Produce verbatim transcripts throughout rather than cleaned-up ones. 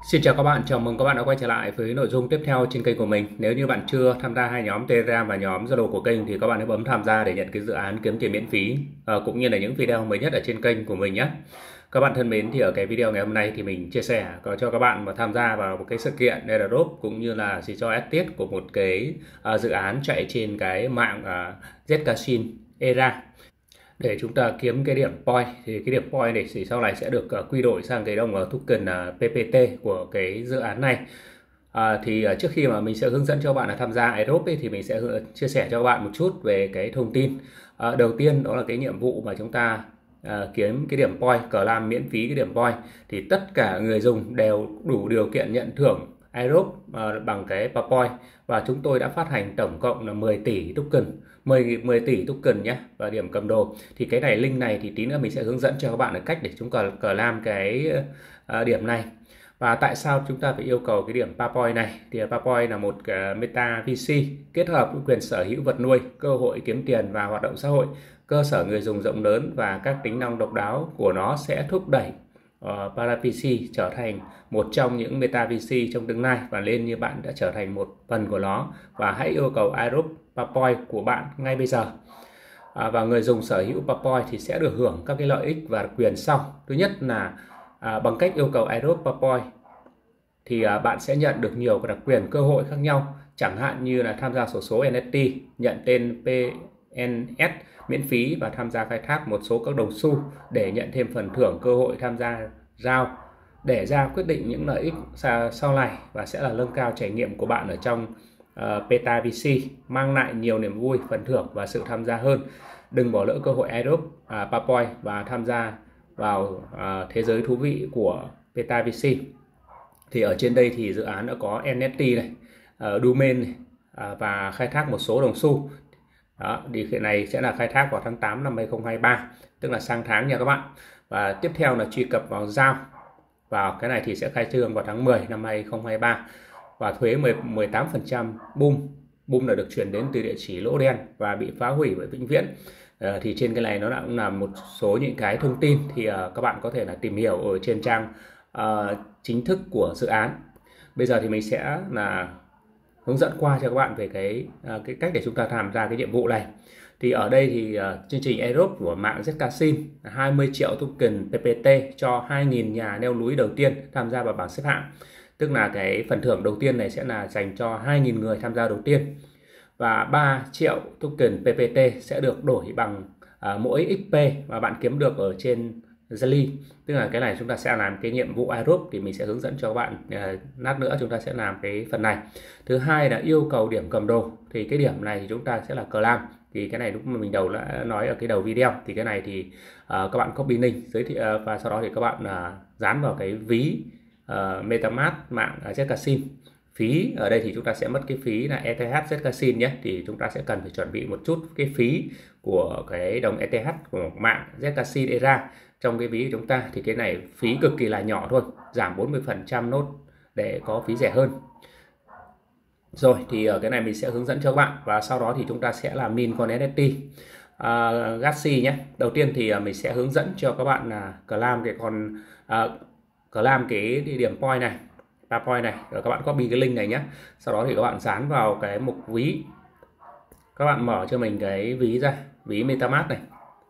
Xin chào các bạn, chào mừng các bạn đã quay trở lại với nội dung tiếp theo trên kênh của mình. Nếu như bạn chưa tham gia hai nhóm Telegram và nhóm Zalo của kênh thì các bạn hãy bấm tham gia để nhận cái dự án kiếm tiền miễn phí à, cũng như là những video mới nhất ở trên kênh của mình nhé. Các bạn thân mến, thì ở cái video ngày hôm nay thì mình chia sẻ có cho các bạn mà tham gia vào một cái sự kiện airdrop cũng như là gì cho tiết của một cái à, dự án chạy trên cái mạng à, Zcash Era để chúng ta kiếm cái điểm point. Thì cái điểm point này thì sau này sẽ được uh, quy đổi sang cái đồng uh, token uh, pê pê tê của cái dự án này. À, thì uh, trước khi mà mình sẽ hướng dẫn cho bạn là tham gia airdrop ấy, thì mình sẽ chia sẻ cho các bạn một chút về cái thông tin. À, đầu tiên đó là cái nhiệm vụ mà chúng ta uh, kiếm cái điểm point, cờ làm miễn phí cái điểm point, thì tất cả người dùng đều đủ điều kiện nhận thưởng airdrop uh, bằng cái PowerPoint, và chúng tôi đã phát hành tổng cộng là mười tỷ token, mười, mười tỷ token nhé, và điểm cầm đồ. Thì cái này, link này thì tí nữa mình sẽ hướng dẫn cho các bạn là cách để chúng ta cờ làm cái uh, điểm này. Và tại sao chúng ta phải yêu cầu cái điểm PowerPoint này? Thì PowerPoint là một uh, meta vê xê kết hợp với quyền sở hữu vật nuôi, cơ hội kiếm tiền và hoạt động xã hội, cơ sở người dùng rộng lớn, và các tính năng độc đáo của nó sẽ thúc đẩy uh, ParaVC trở thành một trong những meta vê xê trong tương lai, và nên như bạn đã trở thành một phần của nó. Và hãy yêu cầu airdrop PowerPoint của bạn ngay bây giờ. À, và người dùng sở hữu PowerPoint thì sẽ được hưởng các cái lợi ích và quyền sau. Thứ nhất là à, bằng cách yêu cầu airdrop PowerPoint thì à, bạn sẽ nhận được nhiều đặc quyền cơ hội khác nhau, chẳng hạn như là tham gia xổ số en ép tê, nhận tên pê en ét miễn phí, và tham gia khai thác một số các đồng xu để nhận thêm phần thưởng, cơ hội tham gia giao để ra quyết định những lợi ích sau này, và sẽ là nâng cao trải nghiệm của bạn ở trong uh, Beta vê xê, mang lại nhiều niềm vui, phần thưởng và sự tham gia hơn. Đừng bỏ lỡ cơ hội airdrop uh, PowerPoint và tham gia vào uh, thế giới thú vị của Beta vê xê. Thì ở trên đây thì dự án đã có en ép tê này, uh, domain này, uh, và khai thác một số đồng xu. Đó, thì cái này sẽ là khai thác vào tháng tám năm hai không hai ba, tức là sang tháng nha các bạn. Và tiếp theo là truy cập vào giao. Vào cái này thì sẽ khai trương vào tháng mười năm hai không hai ba, và thuế mười tám phần trăm boom. Boom là được chuyển đến từ địa chỉ lỗ đen và bị phá hủy bởi vĩnh viễn. À, thì trên cái này nó cũng là một số những cái thông tin thì uh, các bạn có thể là tìm hiểu ở trên trang uh, chính thức của dự án. Bây giờ thì mình sẽ là hướng dẫn qua cho các bạn về cái uh, cái cách để chúng ta tham gia cái nhiệm vụ này. Thì ở đây thì uh, chương trình airdrop của mạng Zcash hai mươi triệu token pê pê tê cho hai nghìn nhà leo núi đầu tiên tham gia vào bảng xếp hạng. Tức là cái phần thưởng đầu tiên này sẽ là dành cho hai nghìn người tham gia đầu tiên. Và ba triệu token pê pê tê sẽ được đổi bằng uh, mỗi ích pê mà bạn kiếm được ở trên Zali. Tức là cái này chúng ta sẽ làm cái nhiệm vụ airdrop, thì mình sẽ hướng dẫn cho các bạn uh, lát nữa chúng ta sẽ làm cái phần này. Thứ hai là yêu cầu điểm cầm đồ. Thì cái điểm này thì chúng ta sẽ là claim. Thì cái này lúc mà mình đầu đã nói ở cái đầu video, thì cái này thì uh, các bạn copy link giới thiệu, uh, và sau đó thì các bạn uh, dán vào cái ví uh, MetaMask mạng uh, Zcash. Phí ở đây thì chúng ta sẽ mất cái phí là e tê hát Zcash nhé, thì chúng ta sẽ cần phải chuẩn bị một chút cái phí của cái đồng e tê hát của mạng Zcash Era trong cái ví của chúng ta. Thì cái này phí cực kỳ là nhỏ thôi, giảm bốn mươi phần trăm nốt để có phí rẻ hơn. Rồi thì ở cái này mình sẽ hướng dẫn cho các bạn, và sau đó thì chúng ta sẽ làm min con en ép tê uh, Gatsy nhé. Đầu tiên thì mình sẽ hướng dẫn cho các bạn là claim cái con uh, claim cái điểm point này, PowerPoint này, rồi các bạn copy cái link này nhé. Sau đó thì các bạn dán vào cái mục ví, các bạn mở cho mình cái ví ra, ví MetaMask này.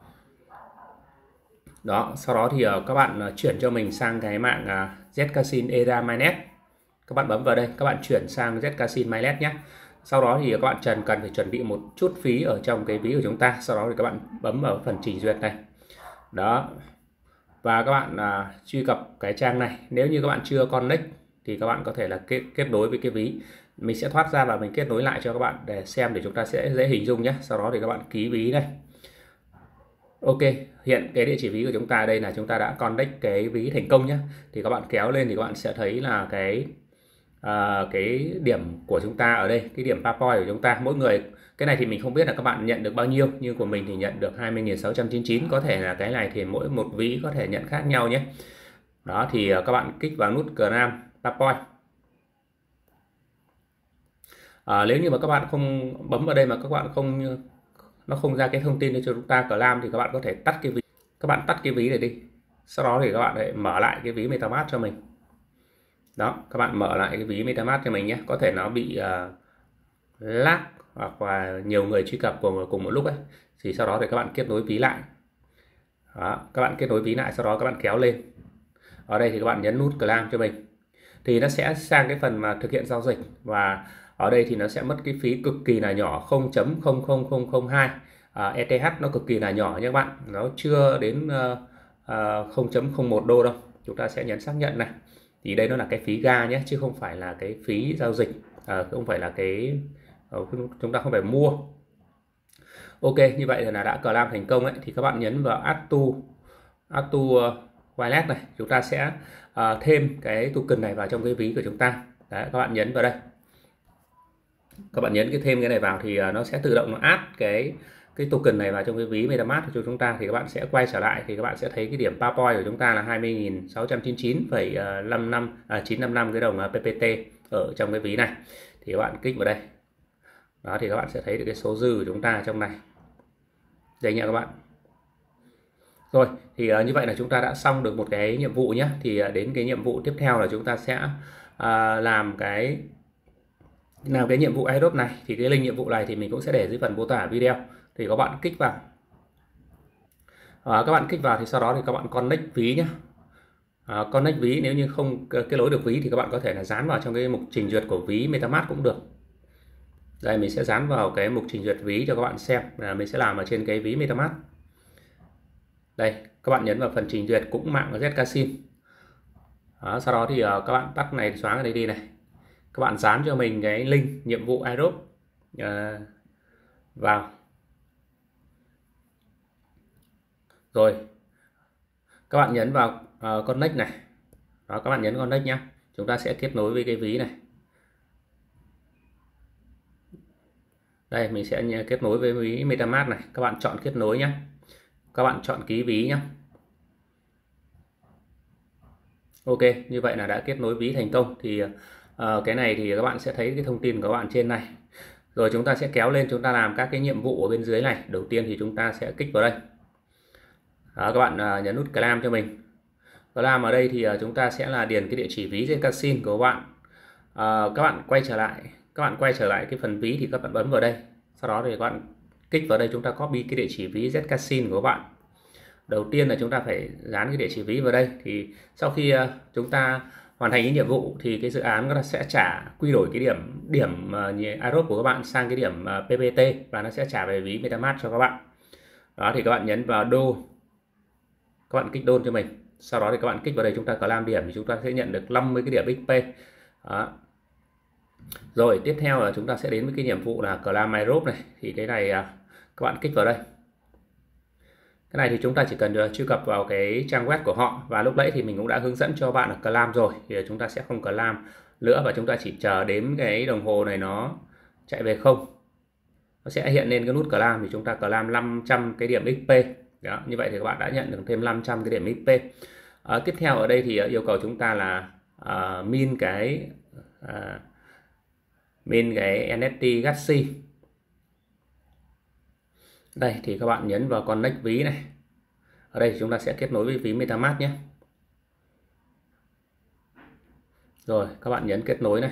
Đó, sau đó thì các bạn chuyển cho mình sang cái mạng Zcash Era Mainnet. Các bạn bấm vào đây, các bạn chuyển sang Zcash Mainnet nhé. Sau đó thì các bạn cần cần phải chuẩn bị một chút phí ở trong cái ví của chúng ta. Sau đó thì các bạn bấm vào phần trình duyệt này. Đó. Và các bạn uh, truy cập cái trang này. Nếu như các bạn chưa connect thì các bạn có thể là kết, kết nối với cái ví. Mình sẽ thoát ra và mình kết nối lại cho các bạn để xem, để chúng ta sẽ dễ hình dung nhé. Sau đó thì các bạn ký ví này. Ok, hiện cái địa chỉ ví của chúng ta đây là chúng ta đã connect cái ví thành công nhé. Thì các bạn kéo lên thì các bạn sẽ thấy là cái uh, cái điểm của chúng ta ở đây, cái điểm PowerPoint của chúng ta. Mỗi người, cái này thì mình không biết là các bạn nhận được bao nhiêu, nhưng của mình thì nhận được hai mươi nghìn sáu trăm chín mươi chín. Có thể là cái này thì mỗi một ví có thể nhận khác nhau nhé. Đó thì uh, các bạn kích vào nút claim PowerPoint. À, nếu như mà các bạn không bấm vào đây mà các bạn không, nó không ra cái thông tin cho chúng ta claim, thì các bạn có thể tắt cái ví, các bạn tắt cái ví này đi. Sau đó thì các bạn lại mở lại cái ví MetaMask cho mình. Đó, các bạn mở lại cái ví MetaMask cho mình nhé. Có thể nó bị uh, lag hoặc là nhiều người truy cập cùng cùng một lúc ấy, thì sau đó thì các bạn kết nối ví lại. Đó, các bạn kết nối ví lại, sau đó các bạn kéo lên. Ở đây thì các bạn nhấn nút Claim cho mình, thì nó sẽ sang cái phần mà thực hiện giao dịch, và ở đây thì nó sẽ mất cái phí cực kỳ là nhỏ, không chấm không không không không hai à, e tê hát nó cực kỳ là nhỏ nha các bạn, nó chưa đến uh, uh, không chấm không một đô đâu. Chúng ta sẽ nhấn xác nhận này, thì đây nó là cái phí ga nhé, chứ không phải là cái phí giao dịch, à, không phải là cái uh, chúng ta không phải mua. Ok, như vậy là đã claim thành công ấy, thì các bạn nhấn vào add to add to uh, wallet này, chúng ta sẽ uh, thêm cái token này vào trong cái ví của chúng ta. Đấy, các bạn nhấn vào đây, các bạn nhấn cái thêm cái này vào thì uh, nó sẽ tự động nó add cái cái token này vào trong cái ví MetaMask của chúng ta, thì các bạn sẽ quay trở lại thì các bạn sẽ thấy cái điểm power point của chúng ta là hai mươi nghìn sáu trăm chín mươi chín phẩy năm năm à, chín trăm năm mươi lăm cái đồng pê pê tê ở trong cái ví này, thì các bạn kích vào đây. Đó, thì các bạn sẽ thấy được cái số dư của chúng ta trong này đây nha các bạn. Rồi thì uh, như vậy là chúng ta đã xong được một cái nhiệm vụ nhé. Thì uh, đến cái nhiệm vụ tiếp theo là chúng ta sẽ uh, làm cái làm cái nhiệm vụ airdrop này. Thì cái link nhiệm vụ này thì mình cũng sẽ để dưới phần mô tả video, thì các bạn kích vào. Uh, các bạn kích vào thì sau đó thì các bạn connect ví nhé. Uh, connect ví, nếu như không kết nối được ví thì các bạn có thể là dán vào trong cái mục trình duyệt của ví MetaMask cũng được. Đây, mình sẽ dán vào cái mục trình duyệt ví cho các bạn xem, là mình sẽ làm ở trên cái ví MetaMask. Đây, các bạn nhấn vào phần trình duyệt cũng mạng Zcash. Đó, sau đó thì uh, các bạn tắt này, xóa cái này đi này. Các bạn dán cho mình cái link nhiệm vụ airdrop uh, vào. Rồi, các bạn nhấn vào uh, connect này. Đó, các bạn nhấn connect nhé. Chúng ta sẽ kết nối với cái ví này. Đây, mình sẽ kết nối với ví MetaMask này. Các bạn chọn kết nối nhé. Các bạn chọn ký ví nhé. Ok, như vậy là đã kết nối ví thành công. Thì uh, cái này thì các bạn sẽ thấy cái thông tin của các bạn trên này. Rồi chúng ta sẽ kéo lên, chúng ta làm các cái nhiệm vụ ở bên dưới này. Đầu tiên thì chúng ta sẽ kích vào đây. Đó, các bạn uh, nhấn nút claim cho mình. Claim ở đây thì uh, chúng ta sẽ là điền cái địa chỉ ví Zcash của các bạn. Uh, các bạn quay trở lại, các bạn quay trở lại cái phần ví thì các bạn bấm vào đây. Sau đó thì các bạn kích vào đây, chúng ta copy cái địa chỉ ví Zcash của các bạn. Đầu tiên là chúng ta phải dán cái địa chỉ ví vào đây, thì sau khi uh, chúng ta hoàn thành cái nhiệm vụ thì cái dự án nó sẽ trả quy đổi cái điểm điểm uh, airdrop của các bạn sang cái điểm uh, pê pê tê, và nó sẽ trả về ví MetaMask cho các bạn. Đó, thì các bạn nhấn vào đô, các bạn kích đôn cho mình. Sau đó thì các bạn kích vào đây, chúng ta có làm điểm thì chúng ta sẽ nhận được năm mươi cái điểm ích pê. Đó. Rồi tiếp theo là chúng ta sẽ đến với cái nhiệm vụ là claim airdrop này. Thì cái này uh, các bạn kích vào đây. Cái này thì chúng ta chỉ cần truy cập vào cái trang web của họ, và lúc nãy thì mình cũng đã hướng dẫn cho bạn là claim rồi, thì chúng ta sẽ không claim nữa, và chúng ta chỉ chờ đến cái đồng hồ này nó chạy về không, nó sẽ hiện lên cái nút claim, thì chúng ta claim năm trăm cái điểm ích pê. Đó, như vậy thì các bạn đã nhận được thêm năm trăm cái điểm ích pê. À, tiếp theo ở đây thì yêu cầu chúng ta là uh, min cái uh, min cái en ép tê Gatsby. Đây thì các bạn nhấn vào connect ví này. Ở đây chúng ta sẽ kết nối với ví MetaMask nhé. Rồi các bạn nhấn kết nối này.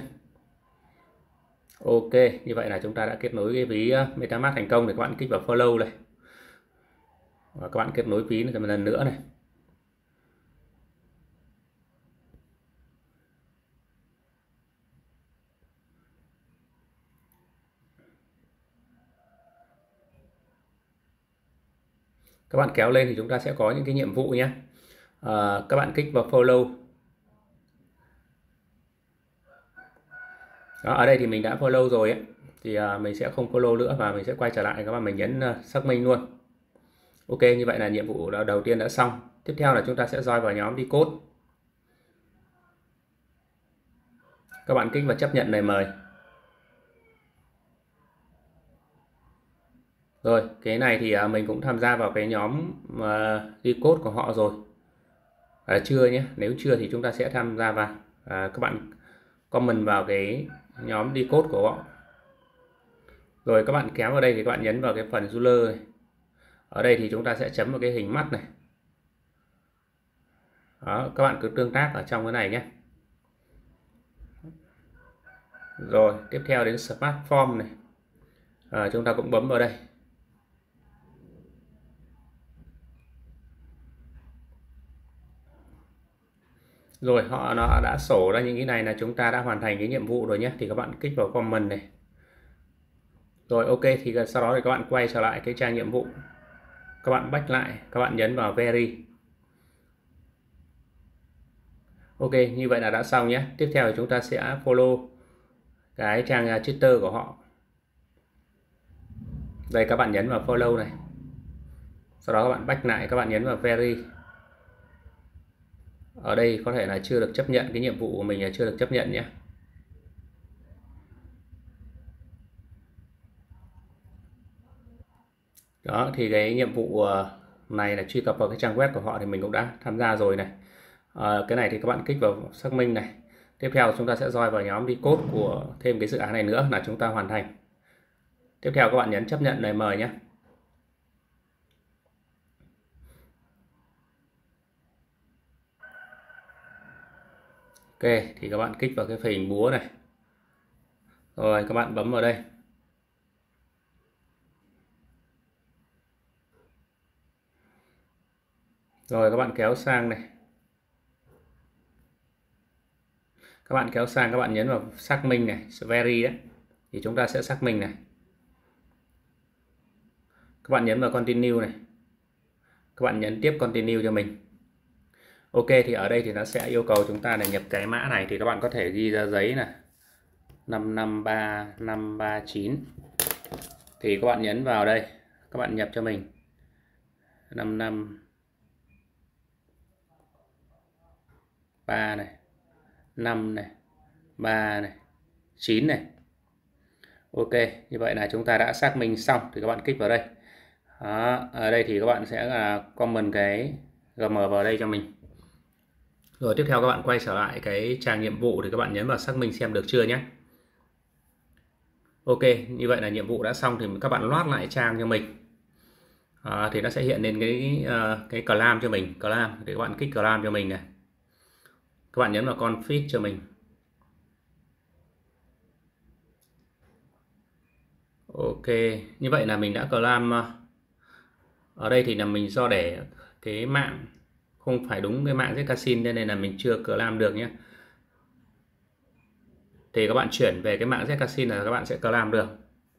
Ok, như vậy là chúng ta đã kết nối cái ví MetaMask thành công. Thì các bạn kích vào follow này. Và các bạn kết nối ví một lần nữa này. Các bạn kéo lên thì chúng ta sẽ có những cái nhiệm vụ nhé. À, các bạn kích vào follow. Đó, ở đây thì mình đã follow rồi ấy. Thì uh, mình sẽ không follow nữa, và mình sẽ quay trở lại các bạn, mình nhấn uh, xác minh luôn. Ok, như vậy là nhiệm vụ đầu tiên đã xong. Tiếp theo là chúng ta sẽ join vào nhóm đi code. Các bạn kích vào chấp nhận lời mời. Rồi, cái này thì uh, mình cũng tham gia vào cái nhóm uh, đi code của họ rồi. À, chưa nhé, nếu chưa thì chúng ta sẽ tham gia vào. À, các bạn comment vào cái nhóm đi code của họ. Rồi các bạn kéo vào đây thì các bạn nhấn vào cái phần ruler này. Ở đây thì chúng ta sẽ chấm vào cái hình mắt này. Đó, các bạn cứ tương tác ở trong cái này nhé. Rồi tiếp theo đến Smart Form này, à, chúng ta cũng bấm vào đây. Rồi họ nó đã sổ ra những cái này là chúng ta đã hoàn thành cái nhiệm vụ rồi nhé. Thì các bạn kích vào comment này. Rồi ok, thì sau đó thì các bạn quay trở lại cái trang nhiệm vụ, các bạn back lại, các bạn nhấn vào Verify. Ok, như vậy là đã xong nhé. Tiếp theo thì chúng ta sẽ follow cái trang Twitter của họ. Đây, các bạn nhấn vào follow này. Sau đó các bạn back lại, các bạn nhấn vào Verify. Ở đây có thể là chưa được chấp nhận, cái nhiệm vụ của mình là chưa được chấp nhận nhé. Đó, thì cái nhiệm vụ này là truy cập vào cái trang web của họ thì mình cũng đã tham gia rồi này. À, cái này thì các bạn kích vào xác minh này. Tiếp theo chúng ta sẽ join vào nhóm đi code của thêm cái dự án này nữa là chúng ta hoàn thành. Tiếp theo các bạn nhấn chấp nhận lời mời nhé. Ok, thì các bạn kích vào cái hình búa này. Rồi các bạn bấm vào đây. Rồi các bạn kéo sang này. Các bạn kéo sang, các bạn nhấn vào xác minh này, Verify đấy. Thì chúng ta sẽ xác minh này. Các bạn nhấn vào Continue này. Các bạn nhấn tiếp Continue cho mình. Ok, thì ở đây thì nó sẽ yêu cầu chúng ta là nhập cái mã này, thì các bạn có thể ghi ra giấy này, năm năm ba năm ba chín. Thì các bạn nhấn vào đây, các bạn nhập cho mình năm năm ba này, năm này, ba này, chín này. Ok, như vậy là chúng ta đã xác minh xong, thì các bạn kích vào đây. Đó, ở đây thì các bạn sẽ là comment cái giê em vào đây cho mình. Rồi tiếp theo các bạn quay trở lại cái trang nhiệm vụ thì các bạn nhấn vào xác minh xem được chưa nhé. Ok, như vậy là nhiệm vụ đã xong, thì các bạn loát lại trang cho mình. À, thì nó sẽ hiện lên cái uh, cái claim cho mình, claim thì các bạn kích claim cho mình này. Các bạn nhấn vào config cho mình. Ok, như vậy là mình đã claim. Ở đây thì là mình do để cái mạng không phải đúng cái mạng zcasin nên này là mình chưa claim được nhé. Thì các bạn chuyển về cái mạng zcasin là các bạn sẽ claim được.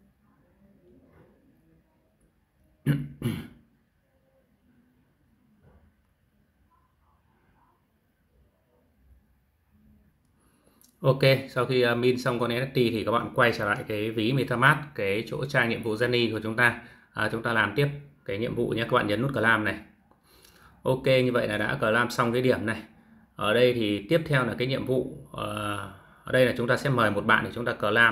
Ok, sau khi uh, min xong con en ép tê thì các bạn quay trở lại cái ví MetaMask, cái chỗ trang nhiệm vụ Journey của chúng ta. À, chúng ta làm tiếp cái nhiệm vụ nhé. Các bạn nhấn nút claim này. Ok, như vậy là đã claim xong cái điểm này. Ở đây thì tiếp theo là cái nhiệm vụ. Uh, ở đây là chúng ta sẽ mời một bạn để chúng ta claim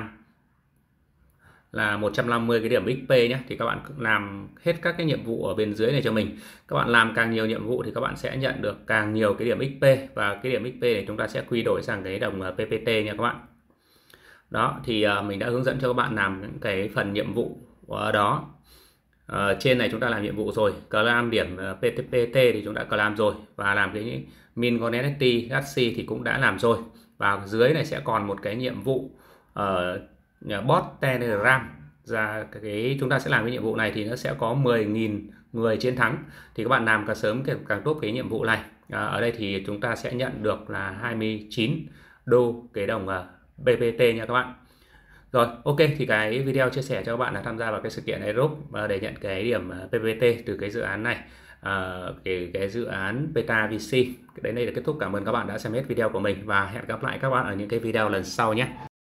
là một trăm năm mươi cái điểm ích pê nhé. Thì các bạn làm hết các cái nhiệm vụ ở bên dưới này cho mình. Các bạn làm càng nhiều nhiệm vụ thì các bạn sẽ nhận được càng nhiều cái điểm ích pê, và cái điểm ích pê này chúng ta sẽ quy đổi sang cái đồng pê pê tê nha các bạn. Đó, thì uh, mình đã hướng dẫn cho các bạn làm những cái phần nhiệm vụ ở đó. Uh, trên này chúng ta làm nhiệm vụ rồi, claim điểm uh, pê pê tê thì chúng ta claim rồi, và làm cái min con en ép tê Gatsby thì cũng đã làm rồi. Và dưới này sẽ còn một cái nhiệm vụ uh, bot Telegram ra cái chúng ta sẽ làm cái nhiệm vụ này, thì nó sẽ có mười nghìn người chiến thắng. Thì các bạn làm càng sớm càng tốt cái nhiệm vụ này. À, ở đây thì chúng ta sẽ nhận được là hai mươi chín đô cái đồng uh, pê pê tê nha các bạn. Rồi, ok, thì cái video chia sẻ cho các bạn là tham gia vào cái sự kiện Aerobe để nhận cái điểm pê pê tê từ cái dự án này, à, cái, cái dự án Beta vê xê. Đến đây là kết thúc. Cảm ơn các bạn đã xem hết video của mình và hẹn gặp lại các bạn ở những cái video lần sau nhé.